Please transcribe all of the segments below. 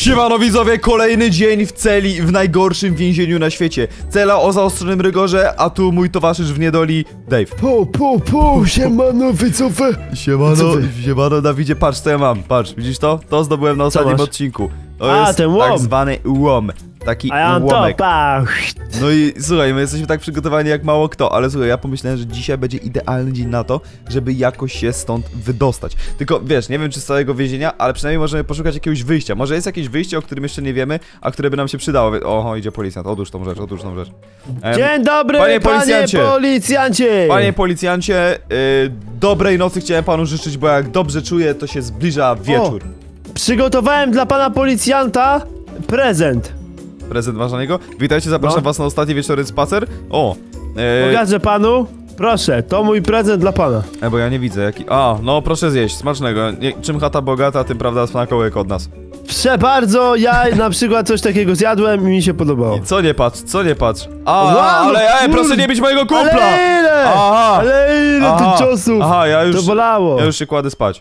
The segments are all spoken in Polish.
Siemano widzowie, kolejny dzień w celi w najgorszym więzieniu na świecie. Cela o zaostrzonym rygorze, a tu mój towarzysz w niedoli, Dave. Siemano widzowie. Siemano Dawidzie, patrz co ja mam, patrz, widzisz to? To zdobyłem na ostatnim odcinku. To jest ten łom. tak zwany łom. Taki A ja mam łomek. to, No i słuchaj, my jesteśmy tak przygotowani jak mało kto, ale słuchaj, ja pomyślałem, że dzisiaj będzie idealny dzień na to, żeby jakoś się stąd wydostać. Tylko wiesz, nie wiem czy z całego więzienia, ale przynajmniej możemy poszukać jakiegoś wyjścia. Może jest jakieś wyjście, o którym jeszcze nie wiemy, a które by nam się przydało. Oho, idzie policjant, odłóż tą rzecz, odłóż tą rzecz. Dzień dobry, panie policjancie! Panie policjancie, dobrej nocy chciałem panu życzyć, bo jak dobrze czuję, to się zbliża wieczór. Przygotowałem dla pana policjanta prezent. Prezent masz na niego? Witajcie, zapraszam was na ostatni wieczorny spacer. Pokażę panu. Proszę, to mój prezent dla pana. Bo ja nie widzę jaki... A, no proszę zjeść, smacznego. Czym chata bogata, tym prawda smakołyk od nas. Proszę bardzo, ja na przykład coś takiego zjadłem i mi się podobało. I co nie patrz, co nie patrz? Ale proszę nie bić mojego kumpla! Ale ile? Aha! Ale ile tych ciosów? Aha, to bolało. Ja już się kładę spać.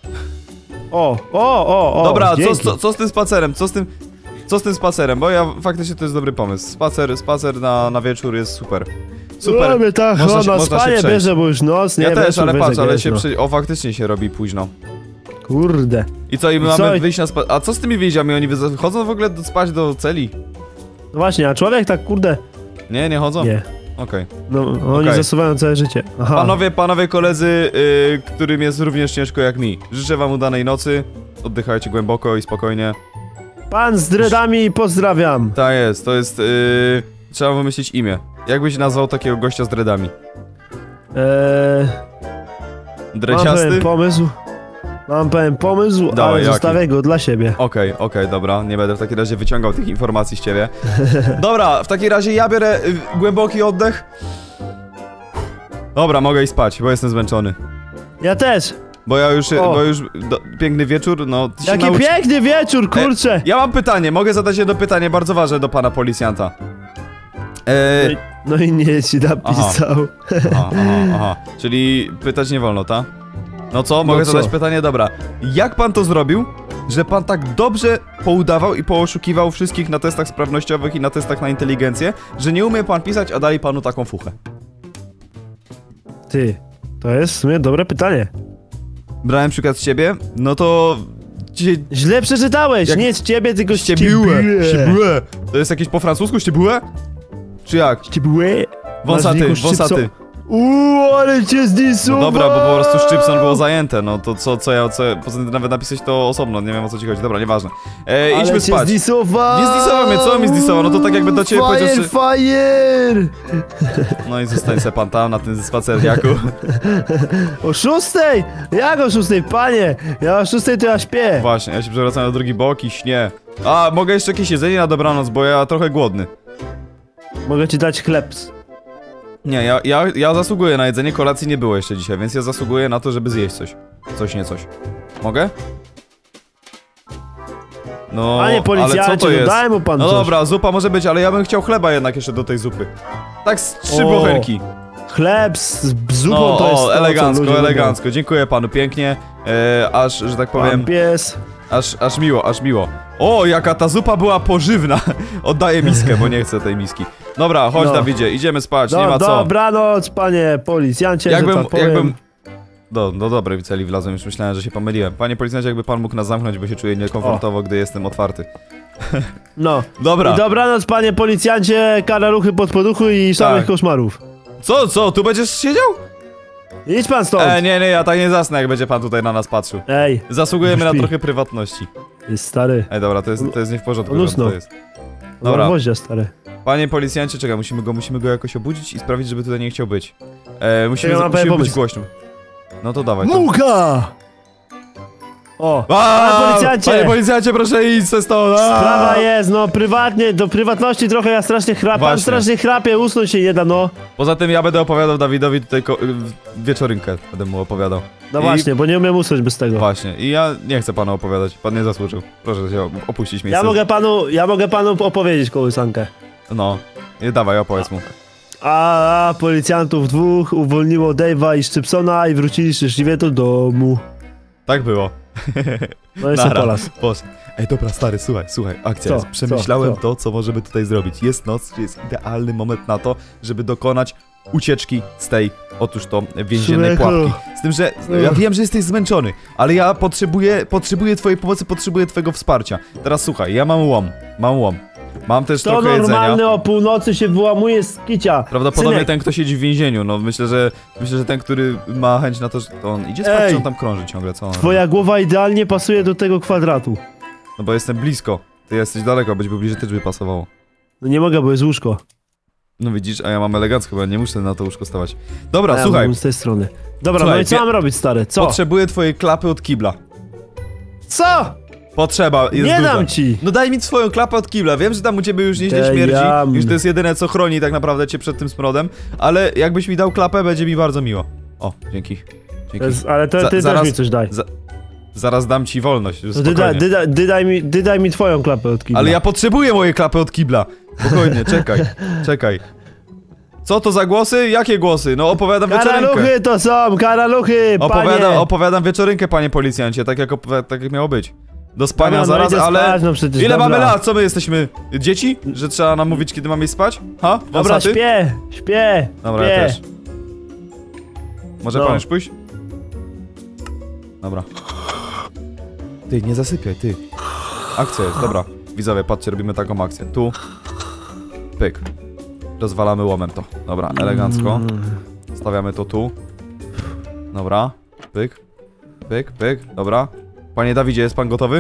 O. Dobra, dzięki. co z tym spacerem? Co z tym spacerem? Bo ja faktycznie to jest dobry pomysł. Spacer na wieczór jest super. Super. Mamy tak, na spanie bierze, bo już noc, nie? Ja też, ale patrz, ale się no. O, faktycznie się robi późno. Kurde. I co, i my mamy wyjść na spacer? A co z tymi więźniami? Oni chodzą w ogóle spać do celi? No właśnie, a człowiek tak kurde... Nie chodzą? Nie. Okej. No, oni zasuwają całe życie. Aha. Panowie koledzy, którym jest również ciężko jak mi. Życzę wam udanej nocy. Oddychajcie głęboko i spokojnie. Pan z dreadami, pozdrawiam. Tak jest, to jest... trzeba wymyślić imię. Jak byś nazwał takiego gościa z dreadami? Dreciasty? Mam pewien pomysł, Dawaj, ale jaki? zostawię go dla siebie. Okej, dobra, nie będę w takim razie wyciągał tych informacji z ciebie. Dobra, w takim razie ja biorę głęboki oddech. Dobra, mogę iść spać, bo jestem zmęczony. Ja też. Bo już piękny wieczór, no... Jaki piękny wieczór, kurczę! Ja mam pytanie, mogę zadać jedno pytanie bardzo ważne do pana policjanta. No i nie ci napisał. Aha. Czyli pytać nie wolno, tak? No co, mogę zadać pytanie? Dobra. Jak pan to zrobił, że pan tak dobrze poudawał i pooszukiwał wszystkich na testach sprawnościowych i na testach na inteligencję, że nie umie pan pisać, a dali panu taką fuchę? Ty, to jest w sumie dobre pytanie. Brałem przykład z ciebie, no to... Źle przeczytałeś, nie z ciebie, tylko Ściebiłe. To jest jakieś po francusku ściebiłe? Czy jak? Ściebiłe? Wąsaty. Ale cię zniszczyło! No dobra, bo po prostu Szczypson było zajęte, no to co poza tym nawet napisać to osobno, nie wiem o co ci chodzi, dobra, nieważne. Idźmy spać. Nie zdisował mnie, co mi zdisował? No to tak jakby do ciebie powiedział, że... Fire! No i zostań se pan tam na tym spacerniaku. O 6? Jak o 6, panie? Ja o 6 to ja śpię. Właśnie, ja się przewracam na drugi bok i śnię. A, mogę jeszcze jakieś jedzenie na dobranoc, bo ja trochę głodny. Mogę ci dać chlebs. Nie, ja zasługuję na jedzenie, kolacji nie było jeszcze dzisiaj, więc ja zasługuję na to, żeby zjeść coś. Coś. Mogę? No, panie policjancie, ale co to jest? daj mu pan No coś. dobra, zupa może być, ale ja bym chciał chleba jednak jeszcze do tej zupy. Tak z 3 bochenki. Chleb z zupą to jest elegancko. Dziękuję panu pięknie. Aż, że tak powiem... Pan pies. Aż miło. O, jaka ta zupa była pożywna. Oddaję miskę, bo nie chcę tej miski. Dobra, chodź Dawidzie, idziemy spać, nie ma co. Dobranoc, panie policjancie, jakbym... Do dobrej celi wlazłem, już myślałem, że się pomyliłem. Panie policjancie, jakby pan mógł nas zamknąć, bo się czuję niekomfortowo, gdy jestem otwarty. No. Dobra. I dobranoc, panie policjancie, karaluchy pod poduchu i samych koszmarów. Co? Tu będziesz siedział? Idź pan stąd. Nie, ja tak nie zasnę, jak będzie pan tutaj na nas patrzył. Ej. Zasługujemy na trochę prywatności. Jest stary. Ej, dobra, to jest nie w porządku. To jest. Dobra. Gwoździa, stary. Panie policjancie, czekaj, musimy go jakoś obudzić i sprawić, żeby tutaj nie chciał być. Musimy być głośno. No to dawaj. Mucha! O! Panie policjancie, proszę iść ze stołu! Sprawa jest, no prywatnie, do prywatności trochę ja strasznie chrapę. Pan strasznie chrapie, usnąć się nie da, no. Poza tym ja będę opowiadał Dawidowi tutaj wieczorynkę, będę mu opowiadał. No właśnie, bo nie umiem usnąć bez tego. Właśnie, i ja nie chcę panu opowiadać, pan nie zasłużył. Proszę się opuścić miejsce. Ja mogę panu opowiedzieć kołysankę. No, dawaj, opowiedz mu. Policjantów 2 uwolniło Dave'a i Szczypsona i wrócili szczęśliwie do domu. Tak było. No jeszcze po las. Poszedł. Ej, dobra, stary, słuchaj, akcja Co? jest. Przemyślałem Co? to, co możemy tutaj zrobić. Jest noc, jest idealny moment na to, żeby dokonać ucieczki z tej, otóż to, więziennej Człowieku. pułapki. Z tym, że ja wiem, że jesteś zmęczony, ale ja potrzebuję twojej pomocy, potrzebuję twojego wsparcia. Teraz słuchaj, ja mam łom. Mam też To trochę jedzenia. normalny o północy się wyłamuje z kicia. Prawdopodobnie Synek. ten, kto siedzi w więzieniu, no myślę, że ten, który ma chęć na to, że to on idzie spać, Ej. czy on tam krąży ciągle, co on robi? Twoja głowa idealnie pasuje do tego kwadratu. No bo jestem blisko, ty jesteś daleko, być był bliżej, też by pasowało. No nie mogę, bo jest łóżko. No widzisz, a ja mam elegancko, bo ja nie muszę na to łóżko stawać. Dobra, A ja słuchaj, mam z tej strony. Dobra, Słuchaj, no i co mam robić, stary? Co? potrzebuję twojej klapy od kibla. Co? Potrzeba jest Nie duża. dam ci. No daj mi swoją klapę od kibla, wiem, że tam u ciebie już nieźle Te śmierdzi, jam. już to jest jedyne, co chroni tak naprawdę cię przed tym smrodem, ale jakbyś mi dał klapę, będzie mi bardzo miło. O, dzięki. Ale to ty zaraz- też mi coś daj. Zaraz dam ci wolność, To spokojnie. ty daj mi twoją klapę od kibla. Ale ja potrzebuję mojej klapy od kibla. Spokojnie, czekaj. Co to za głosy? Jakie głosy? No opowiadam wieczorynkę. Karaluchy to są, karaluchy, panie! Opowiadam wieczorynkę, panie policjancie, tak jak miało być. Do spania Dobra, no zaraz, idę ale... spać, no przecież, Ile dobra. mamy lat? Co my jesteśmy? Dzieci? Że trzeba nam mówić, kiedy mamy iść spać? Ha? Dobra, Wąsaty? śpię. Dobra, śpię. ja też. Może No. pan już pójść? Dobra. Ty, nie zasypiaj, ty. Akcja jest, dobra. Widzowie, patrzcie, robimy taką akcję. Tu. Pyk. Rozwalamy łomem to. Dobra, elegancko. Stawiamy to tu. Dobra. Pyk. Pyk. Dobra. Panie Dawidzie, jest pan gotowy?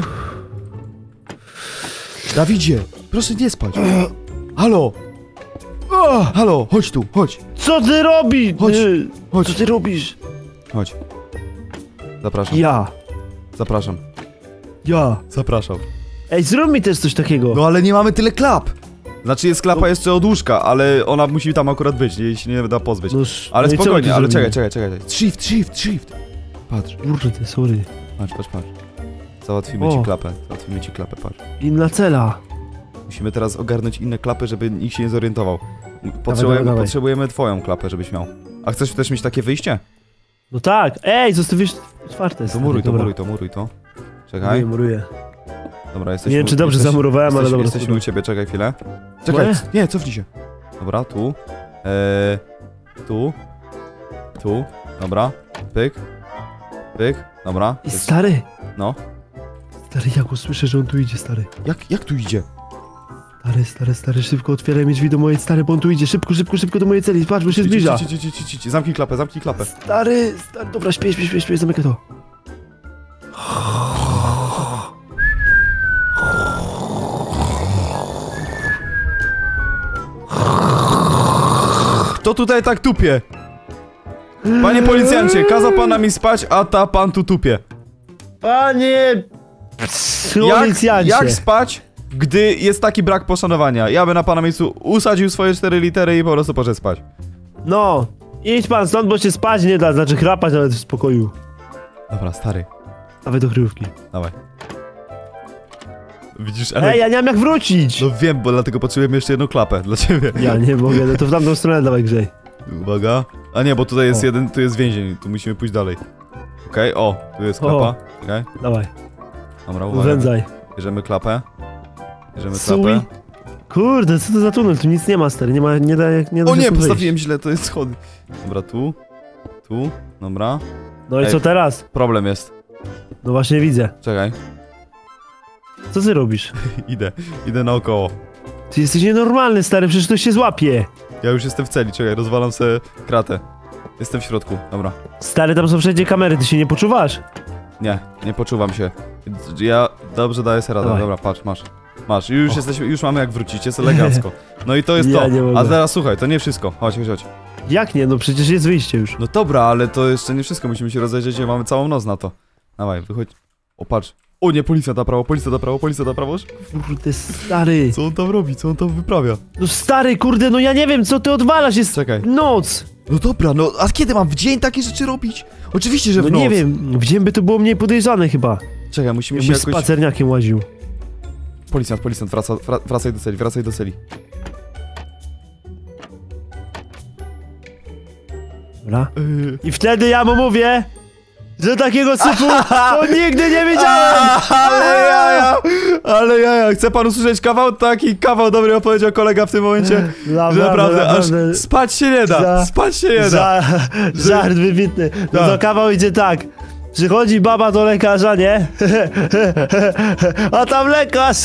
Dawidzie, proszę nie spać. Halo. Halo, chodź tu, chodź. Co ty robisz? Chodź. Co ty robisz? Chodź. Zapraszam. Zapraszam. Zapraszam. Ej, zrób mi też coś takiego. No ale nie mamy tyle klap. Znaczy jest klapa jeszcze od łóżka, ale ona musi tam akurat być, jej się nie da pozbyć. No, Ale no i co spokojnie, my tu ale zrobimy? czekaj. Shift. Patrz, Kurde, sorry. patrz. Załatwimy ci klapę, patrz. Inna cela. Musimy teraz ogarnąć inne klapy, żeby nikt się nie zorientował. Dawaj. Potrzebujemy twoją klapę, żebyś miał. A chcesz też mieć takie wyjście? No tak. Ej, zostawisz otwarte. To muruj to. Czekaj. Muruję. Dobra, jesteśmy... Nie wiem, czy dobrze zamurowałem, ale dobra. Jesteśmy u ciebie, czekaj chwilę. Czekaj, Moje? nie, cofnij się. Dobra, tu. Tu. Dobra. Pyk. Dobra. I stary. No. Stary, ja go słyszę, że on tu idzie, stary. Jak tu idzie? Stary, szybko otwieraj mi drzwi do mojej, stary, bo on tu idzie. Szybko do mojej celi. Patrz, bo się zbliża. Zamknij klapę. Stary, dobra, śpię, zamykaj to. Kto tutaj tak tupie? Panie policjancie, kazał pan mi spać, a pan tu tupie. Panie... Policjancie. Jak spać, gdy jest taki brak poszanowania? Ja bym na pana miejscu usadził swoje 4 litery i po prostu poszedł spać. No, idź pan stąd, bo się spać nie da, znaczy chrapać nawet w spokoju. Dobra, stary. Dawaj do kryjówki. Dawaj. Widzisz, Ej, ja nie mam jak wrócić! No wiem, bo dlatego potrzebujemy jeszcze jedną klapę dla ciebie. Ja nie mogę, no to w tamtą stronę dawaj grzej. Uwaga. A nie, bo tutaj jest O. tu jest więzień, tu musimy pójść dalej. Okej, o, tu jest klapa. Okej, Dawaj, dobra, uwaga. wędzaj. Bierzemy klapę. Suj. Kurde, co to za tunel? Tu nic nie ma, stary, nie da O się nie, tu wejść. postawiłem źle, to jest schody. Dobra, tu, dobra. No i Ej. co teraz? Problem jest. No właśnie widzę. Czekaj, Co ty robisz? idę naokoło. Ty jesteś nienormalny, stary, przecież to się złapie. Ja już jestem w celi, czekaj, rozwalam sobie kratę. Jestem w środku, dobra. Stary, tam są wszędzie kamery, ty się nie poczuwasz? Nie poczuwam się. Ja dobrze daję sobie radę, Dawaj. dobra, patrz, masz. Już mamy jak wrócić, jest elegancko. No i to jest Ja to. nie mogę. A teraz słuchaj, to nie wszystko. Chodź. Jak nie? No przecież jest wyjście już. No dobra, ale to jeszcze nie wszystko, musimy się rozejrzeć, mamy całą noc na to. Dawaj, wychodź. O, patrz. O nie, policja na prawo. Kurde, stary. Co on tam robi, co on tam wyprawia? No stary, kurde, no ja nie wiem, co ty odwalasz, jest Czekaj. noc. No dobra, no a kiedy mam w dzień takie rzeczy robić? Oczywiście, że w No noc. nie wiem, w dzień by to było mniej podejrzane chyba. Czekaj, musimy się Jakbyś jakoś... spacerniakiem łaził. Policjant, wracaj do celi. Dobra. I wtedy ja mu mówię, że takiego syfu to nigdy nie widziałem! Ale jaja, chce pan usłyszeć kawał? Taki kawał dobry opowiedział kolega w tym momencie, że naprawdę aż spać się nie da, spać się nie da. Żart wybitny. No to kawał idzie tak. Przychodzi baba do lekarza, nie? A tam lekarz!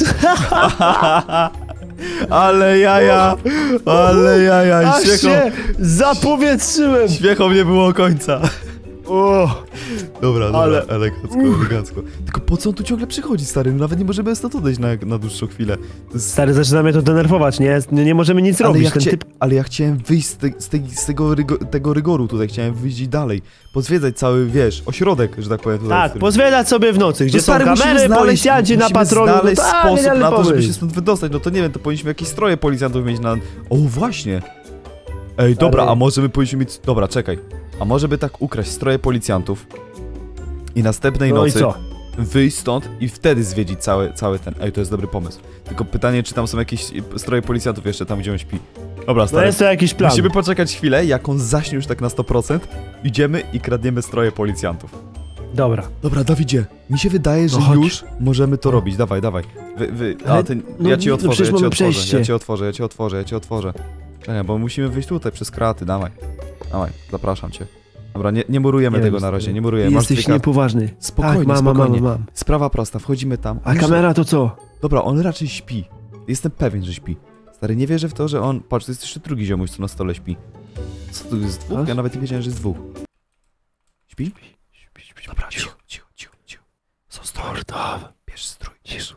Ale jaja, Aż się zapowietrzyłem! Śmiechom nie było końca. O, Dobra, elegancko. Tylko po co on tu ciągle przychodzi, stary? Nawet nie możemy stąd odejść na dłuższą chwilę. Stary, zaczyna mnie to denerwować, nie? Nie możemy nic robić, Ale ja chciałem wyjść z tego rygoru tutaj, chciałem wyjść i dalej. Pozwiedzać cały, wiesz, ośrodek, że tak powiem tutaj. Tak, pozwiedzać sobie w nocy, gdzie są kamery, policjanci na patrolu. Musimy znaleźć sposób na to, żeby się stąd wydostać. No to nie wiem, to powinniśmy jakieś stroje policjantów mieć na... O, właśnie! Ej, dobra, a może my powinniśmy mieć... Dobra, czekaj. A może by tak ukraść stroje policjantów i następnej nocy... I co? Wyjść stąd i wtedy zwiedzić cały ten... Ej, to jest dobry pomysł. Tylko pytanie, czy tam są jakieś stroje policjantów jeszcze tam, gdzie on śpi. Dobra, stary. No jest to jakiś plan. Musimy poczekać chwilę, jak on zaśnie już tak na 100%, idziemy i kradniemy stroje policjantów. Dobra. Dobra, Dawidzie, mi się wydaje, że już możemy to robić. Dawaj. Ja ci otworzę, ja ci otworzę. Czekaj, bo musimy wyjść tutaj przez kraty, dawaj, zapraszam cię. Dobra, nie murujemy tego na razie, nie murujemy. Jesteś niepoważny. Spokojnie, tak, spokojnie. Mam. Sprawa prosta, wchodzimy tam. A kamera to co? Dobra, on raczej śpi. Jestem pewien, że śpi. Stary, nie wierzę w to, że on... Patrz, to jest jeszcze drugi ziomuś, co na stole śpi. Co tu jest, dwóch? Ja nawet nie wiedziałem, że jest dwóch. Śpi? Dobra, cicho. Są strój. Bierz strój.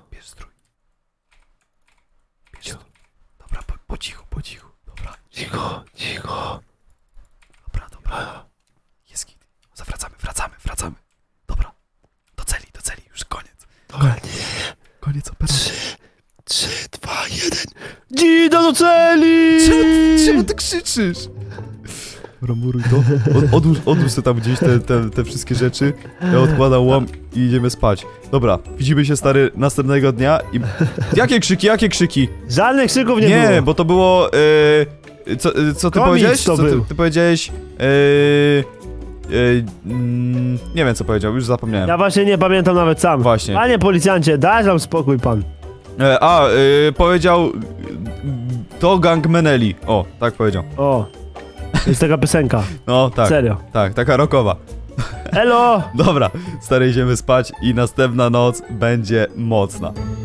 Dobra, po cichu. Dobra. Cicho. Dobra. Jest git. Wracamy. Dobra. Do celi, już koniec. Koniec operacji. 3, 2, 1. Dzida do celi! Czemu ty krzyczysz? Muruj to. Odłóż sobie tam gdzieś te wszystkie rzeczy. Ja odkładam łom i idziemy spać. Dobra, widzimy się, stary, następnego dnia i... Jakie krzyki? Żadnych krzyków nie było. Nie, bo to było... Co ty powiedziałeś? Ty powiedziałeś... nie wiem, co powiedział, już zapomniałem. Ja właśnie nie pamiętam nawet sam. Właśnie. Panie policjancie, daj nam spokój pan. Powiedział... To gang Meneli. O, tak powiedział. O, jest taka piosenka. No, tak. Serio. Tak, taka rockowa. Elo! Dobra, stary, idziemy spać i następna noc będzie mocna.